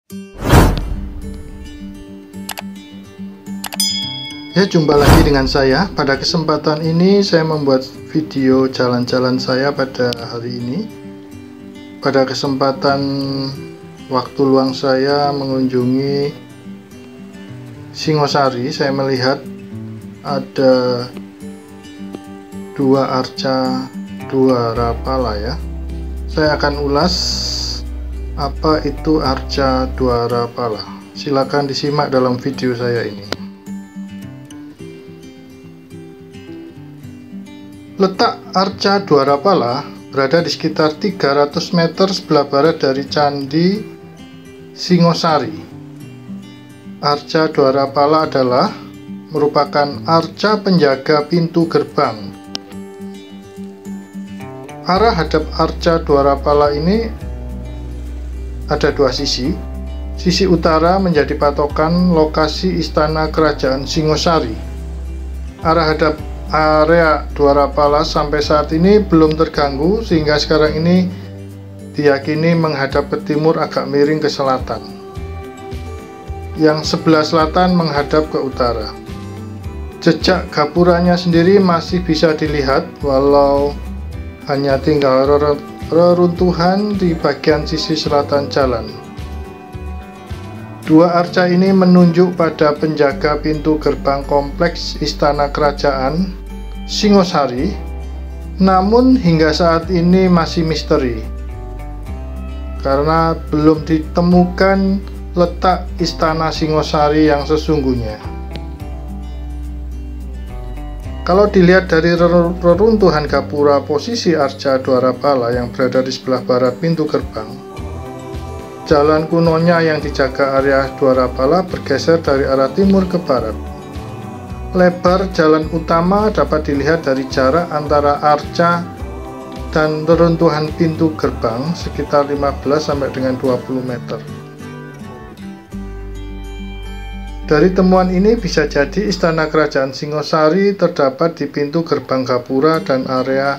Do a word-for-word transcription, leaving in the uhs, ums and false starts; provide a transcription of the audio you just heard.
Ya, jumpa lagi dengan saya. Pada kesempatan ini saya membuat video jalan-jalan saya pada hari ini. Pada kesempatan waktu luang saya mengunjungi Singosari, saya melihat ada dua arca dwarapala ya. Saya akan ulas apa itu arca dwarapala. Silakan disimak dalam video saya ini. Letak arca dwarapala berada di sekitar tiga ratus meter sebelah barat dari Candi Singosari. Arca dwarapala adalah merupakan arca penjaga pintu gerbang. Arah hadap arca dwarapala ini ada dua sisi. Sisi utara menjadi patokan lokasi istana kerajaan Singosari. Arah hadap area dwarapala sampai saat ini belum terganggu, sehingga sekarang ini diyakini menghadap ke timur agak miring ke selatan. Yang sebelah selatan menghadap ke utara. Jejak gapuranya sendiri masih bisa dilihat, walau hanya tinggal reruntuhan di bagian sisi selatan jalan. Dua arca ini menunjuk pada penjaga pintu gerbang kompleks Istana Kerajaan Singosari, namun hingga saat ini masih misteri karena belum ditemukan letak Istana Singosari yang sesungguhnya. Kalau dilihat dari reruntuhan gapura posisi arca dwarapala yang berada di sebelah barat pintu gerbang, jalan kunonya yang dijaga area dwarapala bergeser dari arah timur ke barat. Lebar jalan utama dapat dilihat dari jarak antara arca dan reruntuhan pintu gerbang sekitar lima belas sampai dengan dua puluh meter. Dari temuan ini bisa jadi Istana Kerajaan Singosari terdapat di pintu gerbang gapura dan area